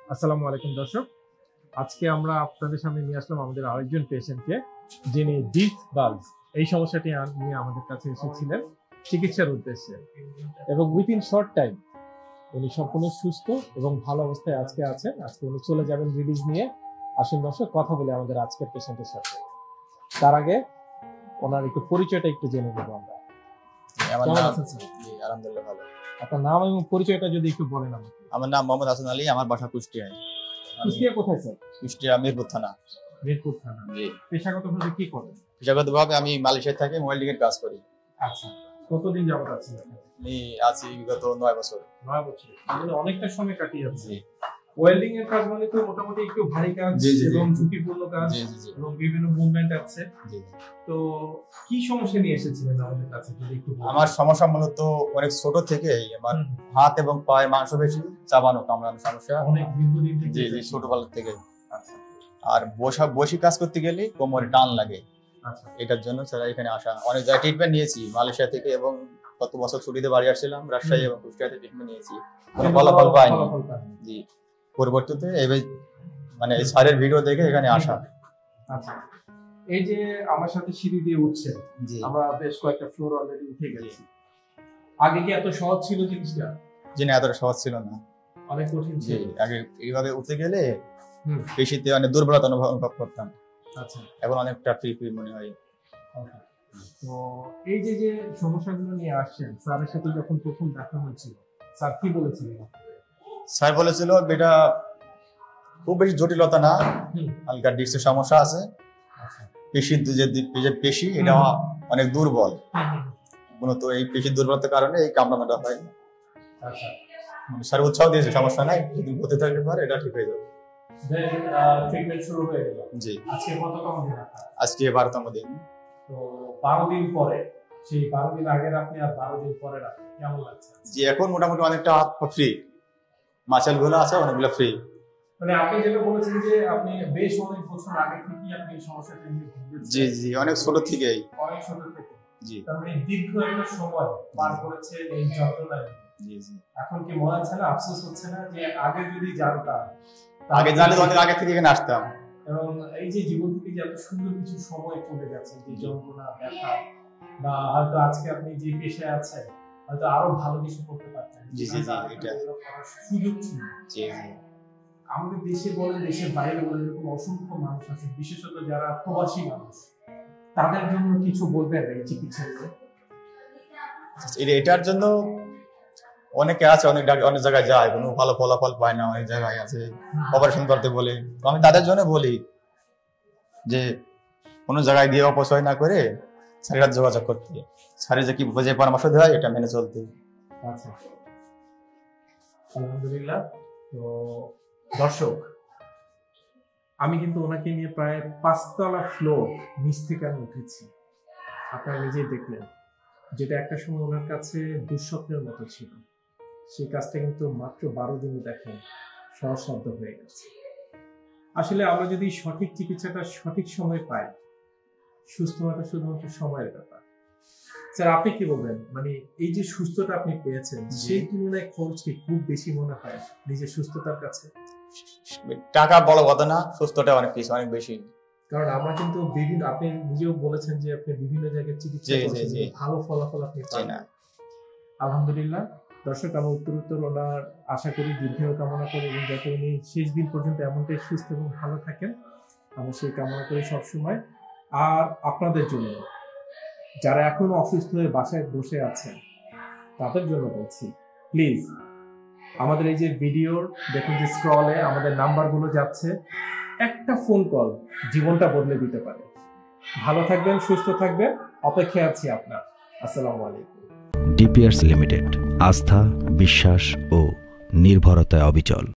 আসসালামু আলাইকুম দর্শক, আজকে আমরা আপনাদের সামনে নিয়ে আসলাম আমাদের আরেকজন পেশেন্টকে, যিনি ডিস্ক বালজ এই সমস্যাটি নিয়ে আমাদের কাছে এসেছিলেন চিকিৎসার উদ্দেশ্যে, এবং উইথিন শর্ট টাইম উনি সম্পূর্ণ সুস্থ এবং ভালো অবস্থায় আজকে আছেন। আজকে উনি চলে যাবেন রিলিজ নিয়ে। আসুন দর্শক, কথা বলে আমাদের আজকের পেশেন্টের সাথে। তার আগে ওনার একটু পরিচয়টা একটু জেনে নেব আমরা। কেমন আছেন স্যার? জি, আলহামদুলিল্লাহ ভালো। আপনার নাম এবং পরিচয়টা যদি একটু বলেন আমাকে। আমার নাম মোহাম্মদ হাসান আলী, আমার বাসা কুষ্টিয়ায়। কুষ্টিয়া কোথায় স্যার? কুষ্টিয়া মিরপুর থানা। মিরপুর থানা। জি। পেশাগতভাবে কি করেন? পেশাগতভাবে আমি মালয়েশিয়ায় থাকি, ওয়েল্ডিং এর কাজ করি। আচ্ছা, কতদিন যাবত আছেন এখানে? আমি আছি বিগত 9 বছর। 9 বছর, মানে অনেকটা সময় কাটিয়ে যাচ্ছে। জি। ওয়েল্ডিং এর কাজ মানে তো মোটামুটি একটু ভারী কাজ এবং ঝুঁকিপূর্ণ কাজ এবং বিভিন্ন মুভমেন্ট আছে। জি। তো কি সমস্যা নিয়ে এসেছিলেন আমাদের কাছে যদি একটু বলেন? আমার সমস্যা মূলত অনেক ছোট থেকেই আমার হাত এবং পায়ে মাংসপেশি চাবানো কামড়ানো সমস্যা, অনেক দীর্ঘদিন থেকে। জি জি, ছোটবেলা থেকে। আচ্ছা। আর বসে কাজ করতে গেলে কোমরে টান লাগে। আচ্ছা। এটার জন্য স্যার এখানে আসা, অনেক জায়গায় ট্রিটমেন্ট নিয়েছি মালয়েশিয়া থেকে, এবং গত বছর ছুটিতে বাড়ি আসছিলাম, রাজশাহী এবং কুষ্টিয়াতে ট্রিটমেন্ট নিয়েছি, কোনো ফলাফল পাইনি। জি, পরবর্তীতে এবার মানে এই স্যারের ভিডিও দেখে এখানে আসা। আচ্ছা, এই যে আমার সাথে সিঁড়ি দিয়ে উঠছে, জি, আমরা বেশ কয়েকটা ফ্লোর অলরেডি উঠে গেছি। আগে কি এত সহজ ছিল জিনিসটা? জি না, এতটা সহজ ছিল না। অনেক কঠিন জি, ছিল। আগে এইভাবে উঠতে গেলে পেশিতে অনেক দুর্বলতা অনুভব করতাম। আচ্ছা, এখন অনেকটা ফ্রি ফ্রি মনে হয়। তো এই যে যে সমস্যাগুলো নিয়ে আসছেন, স্যারের সাথে যখন প্রথম দেখা হয়েছিল, স্যার কি বলেছিলেন? স্যার বলেছিল এটা খুব বেশি জটিলতা না, হালকা ডিস্কের সমস্যা আছে, পেশির যে পেশি এটা অনেক দুর্বল, মূলত এই পেশির দুর্বলতার কারণে এই কামড়ানোটা হয়। আচ্ছা, স্যার উৎসাহ দিয়েছে, সমস্যা নাই, যদি হতে থাকলে পরে এটা ঠিক হয়ে যাবে। দেন ট্রিটমেন্ট শুরু হয়ে গেল। জি, আজকে কততম দিন আপনার? আজকে 12তম দিন। তো 12 দিন পরে, সেই 12 দিন আগের আপনি আর 12 দিন পরে আপনি কেমন লাগছে? জি, এখন মোটামুটি অনেকটা হাত পা ফ্রি, মাসেল গুলো আছে অনেকগুলো ফ্রি। মানে আপনি যেটা বলেছেন যে আপনি বেশ অনেক বছর আগে থেকেই আপনি এই সমস্যাটা নিয়ে ভুগছেন। জি জি, অনেক ছোট থেকেই। অনেক ছোট থেকে। জি। তার মানে দীর্ঘ একটা সময় পার করেছে এই যন্ত্রণা নিয়ে। জি জি। এখন কি মনে হচ্ছে না, আফসোস হচ্ছে না যে আগে যদি জানতাম? আগে জানলে অনেক আগে থেকে এখানে আসতাম। এবং এই যে জীবন থেকে যে এত সুন্দর কিছু সময় চলে গেছে, যে যন্ত্রণা ব্যথা, বা হয়তো আজকে আপনি যে পেশায় আছেন হয়তো আরো ভালো কিছু করতে পারতেন। জি জি জি, এটা সুযোগ ছিল। জি জি। আমাদের দেশে বলেন, দেশের বাইরে বলেন, এরকম অসংখ্য মানুষ আছে, বিশেষত যারা প্রবাসী মানুষ, তাদের জন্য কিছু বলবেন এই চিকিৎসা নিয়ে? এটার জন্য অনেকে আছে, অনেক জায়গায় যায়, কোনো ভালো ফলাফল পায় না, অনেক জায়গায় আছে অপারেশন করতে বলে। তো আমি তাদের জন্য বলি যে কোনো জায়গায় গিয়ে অপচয় না করে স্যারের সাথে যোগাযোগ করতে, স্যারের যে কি যে পরামর্শ দেয় এটা মেনে চলতে। আচ্ছা, আলহামদুলিল্লাহ। তো দর্শক, আমি কিন্তু ওনাকে নিয়ে প্রায় 5 তলা ফ্লোর নিচ থেকে আমি উঠেছি, আপনারা নিজেই দেখলেন। যেটা একটা সময় ওনার কাছে দুঃস্বপ্নের মতো ছিল, সেই কাজটা কিন্তু মাত্র 12 দিনে দেখেন সহজসাধ্য হয়ে গেছে। আসলে আমরা যদি সঠিক চিকিৎসাটা সঠিক সময় পাই, সুস্থ হওয়াটা শুধুমাত্র সময়ের ব্যাপার। স্যার, আপনি কি বলবেন, মানে এই যে সুস্থতা আপনি পেয়েছেন, সেই তুলনায় খরচ কি খুব বেশি মনে হয় নিজের সুস্থতার কাছে? টাকা বড় কথা না, সুস্থতা অনেক কিছু, অনেক বেশি। কারণ আমরা কিন্তু বিভিন্ন, আপনি নিজেও বলেছেন যে আপনি বিভিন্ন জায়গায় চিকিৎসা করেছেন, ভালো ফলাফল আপনি পান। আলহামদুলিল্লাহ। দর্শক, আমি উত্তর ওনার আশা করি, দীর্ঘায়ু কামনা করি, এবং যাতে উনি শেষ দিন পর্যন্ত এমনটাই সুস্থ এবং ভালো থাকেন, আমি সেই কামনা করি সবসময়। আর আপনাদের জন্য যারা এখনো অসুস্থ হয়ে বাসায় বসে আছেন, তাদের জন্য বলছি, প্লিজ আমাদের এই যে ভিডিওর দেখুন যে স্ক্রলে আমাদের নাম্বারগুলো যাচ্ছে, একটা ফোন কল জীবনটা বদলে দিতে পারে। ভালো থাকবেন, সুস্থ থাকবেন, অপেক্ষায় আছি আপনার। আসসালামু আলাইকুম। ডিপিআরস লিমিটেড, আস্থা, বিশ্বাস ও নির্ভরতায় অবিচল।